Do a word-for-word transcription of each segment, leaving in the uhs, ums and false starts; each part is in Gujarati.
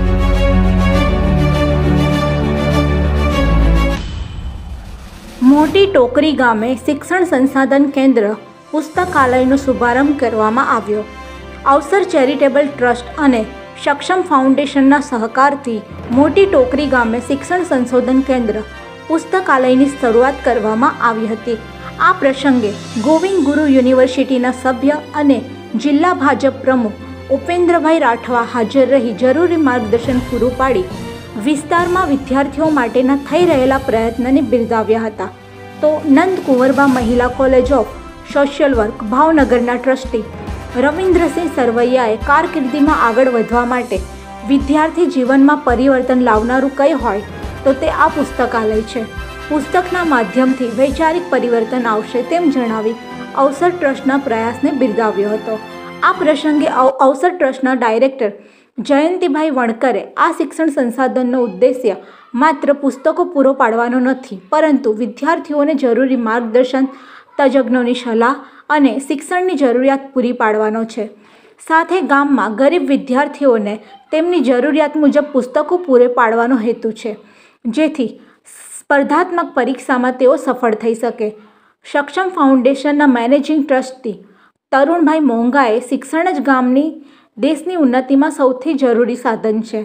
મોટી ટોકરી ગામે શિક્ષણ સંસાધન કેન્દ્ર પુસ્તકાલયનો શુભારંભ કરવામાં આવ્યો। અવસર ચેરિટેબલ ટ્રસ્ટ અને સક્ષમ ફાઉન્ડેશનના સહકારથી મોટી ટોકરી ગામે શિક્ષણ સંશોધન કેન્દ્ર પુસ્તકાલયની શરૂઆત કરવામાં આવી હતી। આ પ્રસંગે ગોવિંદ ગુરુ યુનિવર્સિટીના સભ્ય અને જિલ્લા ભાજપ પ્રમુખ ઉપેન્દ્રભાઈ રાઠવા હાજર રહી જરૂરી માર્ગદર્શન પૂરું પાડી વિસ્તારમાં વિદ્યાર્થીઓ માટેના થઈ રહેલા પ્રયત્નને બિરદાવ્યા હતા। તો Nand Kunvarba Mahila college of social work ભાવનગરના ટ્રસ્ટી રવિન્દ્રસિંહ સરવૈયાએ કારકિર્દીમાં આગળ વધવા માટે વિદ્યાર્થી જીવનમાં પરિવર્તન લાવનારું કંઈ હોય તો તે આ પુસ્તકાલય છે। પુસ્તકના માધ્યમથી વૈચારિક પરિવર્તન આવશે તેમ જણાવી અવસર ટ્રસ્ટના પ્રયાસને બિરદાવ્યો હતો। આ પ્રસંગે અવસર ટ્રસ્ટના ડાયરેક્ટર જયંતિભાઈ વણકરે આ શિક્ષણ સંસાધનનો ઉદ્દેશ્ય માત્ર પુસ્તકો પૂરો પાડવાનો નથી, પરંતુ વિદ્યાર્થીઓને જરૂરી માર્ગદર્શન, તજજ્ઞોની સલાહ અને શિક્ષણની જરૂરિયાત પૂરી પાડવાનો છે। સાથે ગામમાં ગરીબ વિદ્યાર્થીઓને તેમની જરૂરિયાત મુજબ પુસ્તકો પૂરે પાડવાનો હેતુ છે, જેથી સ્પર્ધાત્મક પરીક્ષામાં તેઓ સફળ થઈ શકે। સક્ષમ ફાઉન્ડેશનના મેનેજિંગ ટ્રસ્ટી તરુણભાઈ મોંઘાએ શિક્ષણ જ ગામની દેશની ઉન્નતિમાં સૌથી જરૂરી સાધન છે।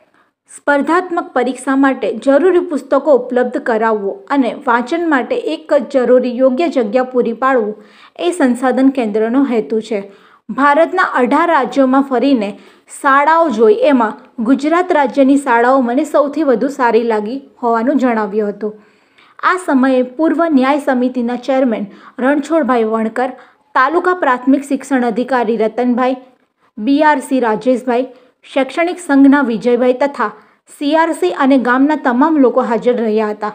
સ્પર્ધાત્મક પરીક્ષા માટે જરૂરી પુસ્તકો ઉપલબ્ધ કરાવવું અને વાંચન માટે એક જ જરૂરી યોગ્ય જગ્યા પૂરી પાડવું એ સંસાધન કેન્દ્રનો હેતુ છે। ભારતના અઢાર રાજ્યોમાં ફરીને શાળાઓ જોઈ એમાં ગુજરાત રાજ્યની શાળાઓ મને સૌથી વધુ સારી લાગી હોવાનું જણાવ્યું હતું। આ સમયે પૂર્વ ન્યાય સમિતિના ચેરમેન રણછોડભાઈ વણકર, તાલુકા પ્રાથમિક શિક્ષણ અધિકારી રતનભાઈ, બીઆરસી રાજેશભાઈ, શૈક્ષણિક સંઘના વિજયભાઈ તથા સીઆરસી અને ગામના તમામ લોકો હાજર રહ્યા હતા।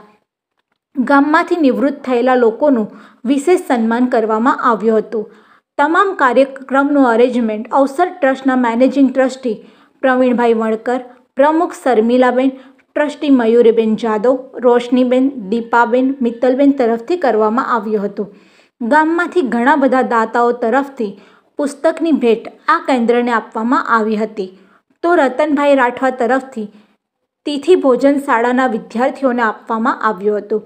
ગામમાંથી નિવૃત્ત થયેલા લોકોનું વિશેષ સન્માન કરવામાં આવ્યું હતું। તમામ કાર્યક્રમનું અરેન્જમેન્ટ અવસર ટ્રસ્ટના મેનેજિંગ ટ્રસ્ટી પ્રવીણભાઈ વણકર, પ્રમુખ શર્મિલાબેન, ટ્રસ્ટી મયુરીબેન જાદવ, રોશનીબેન, દીપાબેન, મિત્તલબેન તરફથી કરવામાં આવ્યું હતું। ગામમાંથી ઘણા બધા દાતાઓ તરફથી પુસ્તકની ભેટ આ કેન્દ્રને આપવામાં આવી હતી। તો રતનભાઈ રાઠવા તરફથી તિથિ ભોજન શાળાના વિદ્યાર્થીઓને આપવામાં આવ્યું હતું।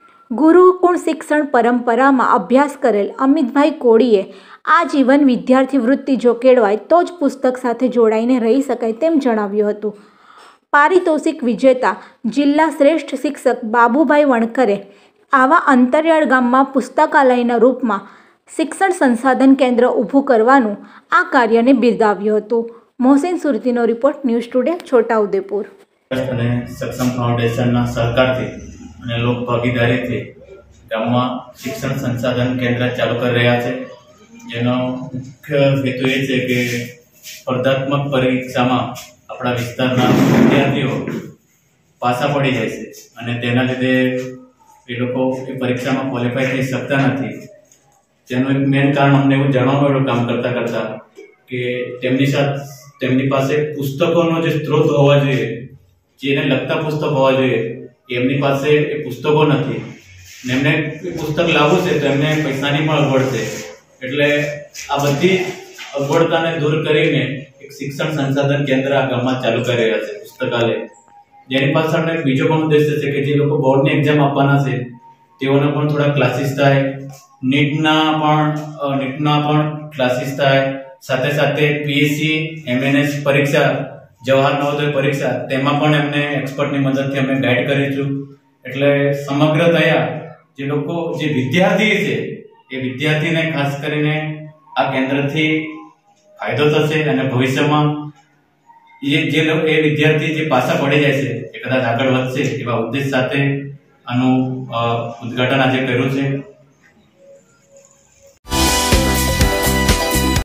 ગુરુકુળ શિક્ષણ પરંપરામાં અભ્યાસ કરેલ અમિતભાઈ કોળીએ આજીવન વિદ્યાર્થી વૃત્તિ જો કેળવાય તો જ પુસ્તક સાથે જોડાઈને રહી શકાય તેમ જણાવ્યું હતું। પારિતોષિક વિજેતા જિલ્લા શ્રેષ્ઠ શિક્ષક બાબુભાઈ વણકરે આવા અંતરિયાળ ગામમાં પુસ્તકાલયના રૂપમાં શિક્ષણ સંસાધન કેન્દ્ર ઊભું કરવાનું આ કાર્યને બિરદાવ્યું હતું। મોહસિન સુરતીનો રિપોર્ટ, ન્યૂઝ ટુડે, છોટાઉદેપુર। અને સક્ષમ ફાઉન્ડેશનના સહકારથી અને લોક ભાગીદારીથી ગામમાં શિક્ષણ સંસાધન કેન્દ્ર ચાલુ કરી રહ્યા છે, જેનો મુખ્ય હેતુ એ છે કે સ્પર્ધાત્મક પરીક્ષામાં આપણા વિસ્તારના વિદ્યાર્થીઓ પાછા પડી જાય છે અને તેના લીધે એ લોકો એ પરીક્ષામાં ક્વોલિફાય થઈ શકતા નથી। તેનું એક મેઇન કારણ અમને એવું જાણવા મળ્યું કામ કરતા કરતા કે તેમની સાથે તેમની પાસે પુસ્તકોનો જે સ્ત્રોત હોવા જોઈએ, જેને લગતા પુસ્તક હોવા જોઈએ, એમની પાસે એ પુસ્તકો નથી ને એમને પુસ્તક લાવવું છે તો એમને પૈસાની પણ અગવડ છે। એટલે આ બધી અગવડતાને દૂર કરીને એક શિક્ષણ સંસાધન કેન્દ્ર આ ગામમાં ચાલુ કરી રહ્યા છે, પુસ્તકાલય, જેની પાછળ એક બીજો પણ ઉદ્દેશ્ય છે કે જે લોકો બોર્ડની એક્ઝામ આપવાના છે તેઓના પણ થોડા ક્લાસીસ થાય, નીટના પણ નીટના પણ ક્લાસીસ થાય, સાથે સાથે પીએસસી, એમએનએસ પરીક્ષા, જવાહર નવોદય પરીક્ષા, તેમાં પણ એમને એક્સપર્ટની મદદથી અમે ગાઈડ કરીશું। એટલે સમગ્ર થયા જે લોકો જે વિદ્યાર્થી છે એ વિદ્યાર્થીને ખાસ કરીને આ કેન્દ્રથી ફાયદો થશે અને ભવિષ્યમાં એ જે એ વિદ્યાર્થી જે પાછા પડી જાય છે એ કદાચ આગળ વધશે એવા ઉદ્દેશ સાથે આનું ઉદ્ઘાટન આજે કર્યું છે।